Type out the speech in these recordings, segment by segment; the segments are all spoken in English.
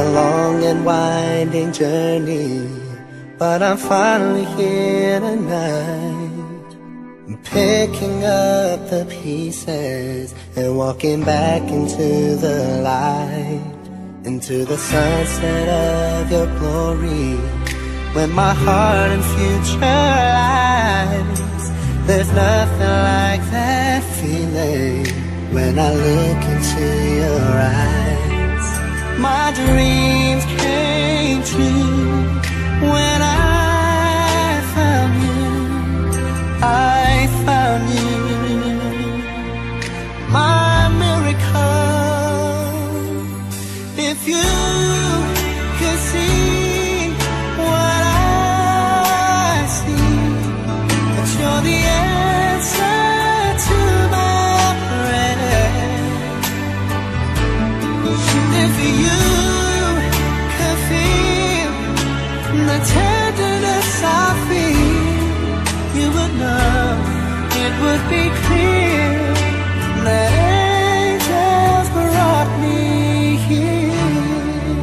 a long and winding journey, but I'm finally here tonight. I'm picking up the pieces and walking back into the light, into the sunset of your glory. When my heart and future lies, there's nothing like that feeling when I look into your eyes. My dreams came true when I found you. I found you, my miracle. If you could see what I see, that you're the answer to my prayer. If you could feel the tenderness I feel, you would know, it would be clear that angels brought me here.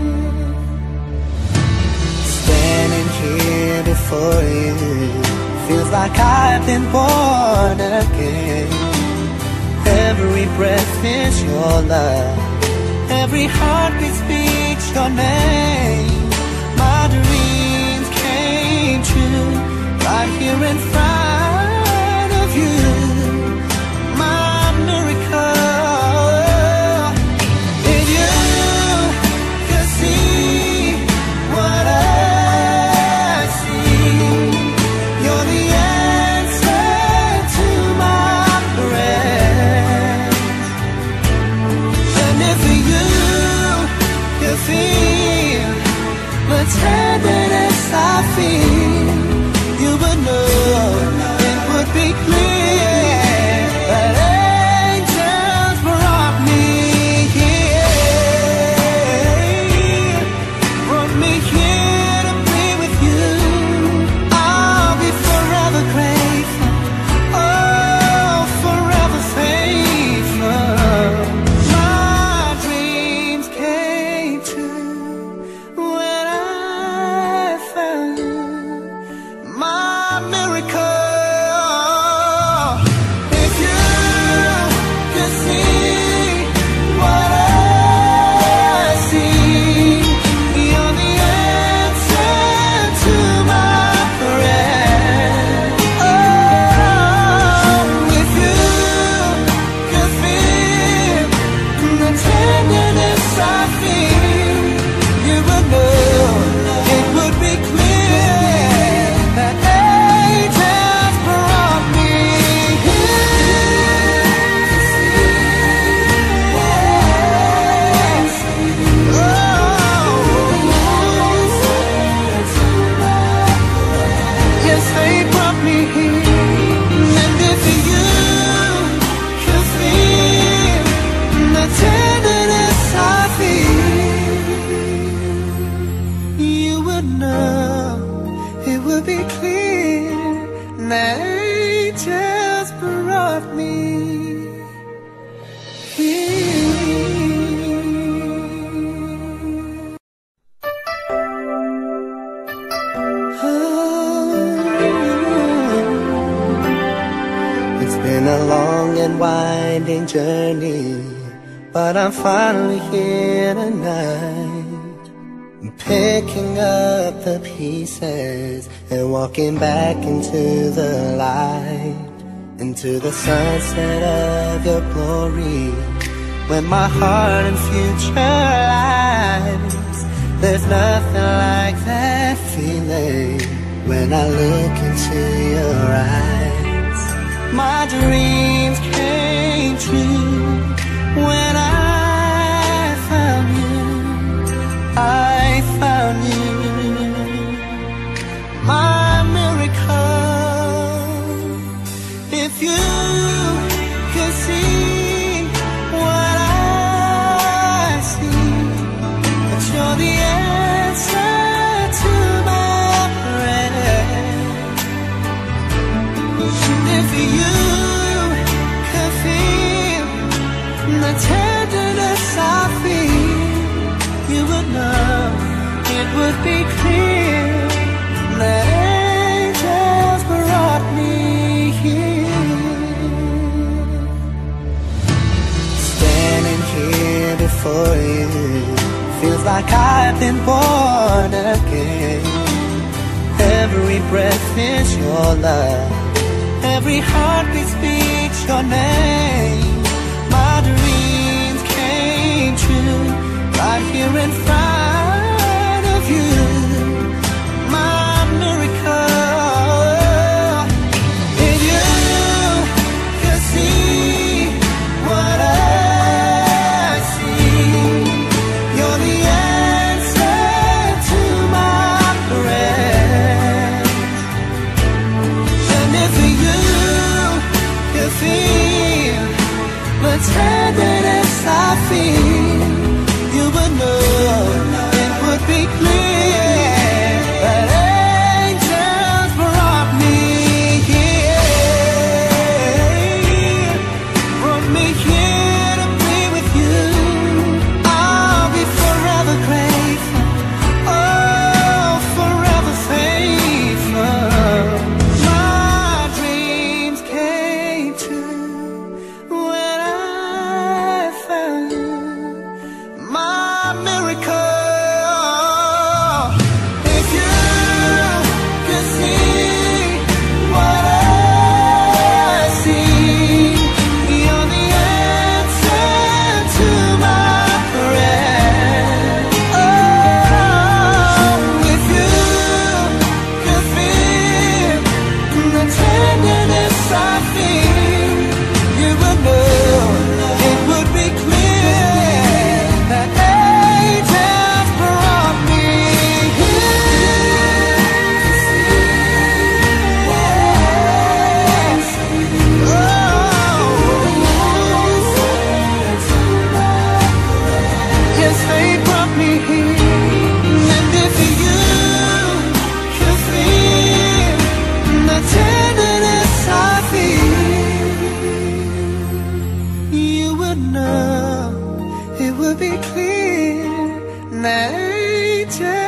Standing here before you, feels like I've been born again. Every breath is your love, every heartbeat speaks your name. My dreams came true right here in front of you, my miracle. If you could see what I see, you're the answer to my prayers. And if you could feel the tenderness I feel, you would know, it would be clear that angels brought me here, brought me here to be with you. I'll be forever grateful, oh, forever faithful. My dreams came true when I found you, my miracle. If you could see what I see, you're the answer to my prayer. Oh, if you could feel the tenderness I feel, you would know, it would be clear that angels brought me here. Yes, they brought me here. And if you could feel the tenderness I feel, you would know, it would be clear that angels brought me here. It's been a long and winding journey, but I'm finally here tonight. I'm picking up the pieces and walking back into the light, into the sunset of your glory. When my heart and future lies, there's nothing like that feeling when I look into your eyes. My dreams came true when I found you. I found you, my miracle. If you could see what I see, that you're the answer to my prayer. If you could feel the tenderness I feel, you would know. would be clear that angels brought me here. Standing here before you feels like I've been born again. Every breath is your love, every heartbeat speaks your name. My dreams came true right here in front of you. My miracle, if you could see what I see, you're the answer to my prayers. And if you could feel the tenderness I feel, you would know it would be clear that angels brought me here, brought me here to be with you. I'll be forever grateful, oh, forever faithful. My dreams came true when I found you. My miracle, if you could see what I see, you're the answer to my prayers. Oh, if you could feel the tenderness I feel, you would know it would be clear that angels brought me here. Yes, they brought me here. And if you could feel the tenderness I feel, you would know it would be clear that angels